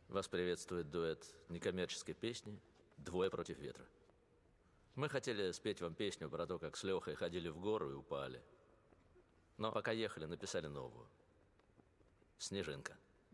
Вас приветствует дуэт некоммерческой песни «Двое против ветра». Мы хотели спеть вам песню про то, как с Лехой ходили в гору и упали. Но пока ехали, написали новую. «Снежинка».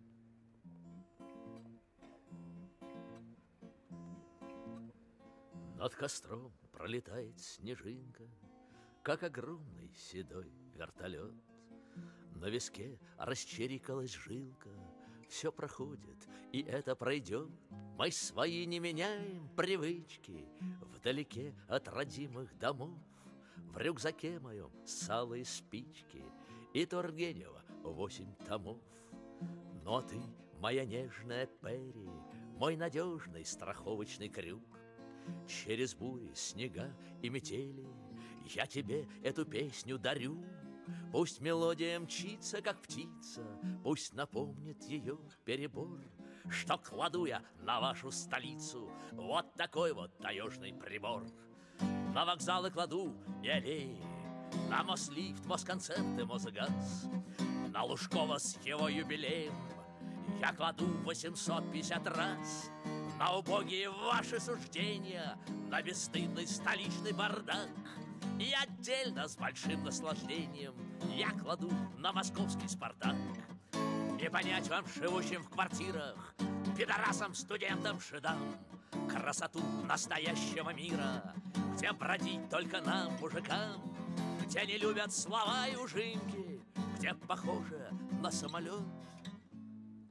Над костром пролетает снежинка, как огромный седой вертолет. На виске расчерикалась жилка, все проходит, и это пройдет. Мы свои не меняем привычки вдалеке от родимых домов. В рюкзаке моем салые спички и Тургенева 8 томов. Но ты, моя нежная Перри, мой надежный страховочный крюк. Через бури, снега и метели я тебе эту песню дарю. Пусть мелодия мчится, как птица, пусть напомнит ее перебор, что кладу я на вашу столицу вот такой вот таежный прибор. На вокзалы кладу не аллеи, на Мослифт, Москонцерт и Мосгаз, на Лужкова с его юбилеем я кладу 850 раз. На убогие ваши суждения, на бесстыдный столичный бардак. И отдельно с большим наслаждением я кладу на московский «Спартак». Не понять вам, живущим в квартирах, пидорасам, студентам, шедам, красоту настоящего мира, где бродить только нам, мужикам, где не любят слова и ужимки, где похоже на самолет.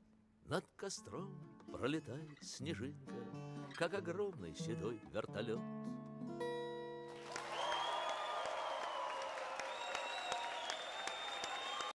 Над костром пролетает снежинка, как огромный седой вертолет.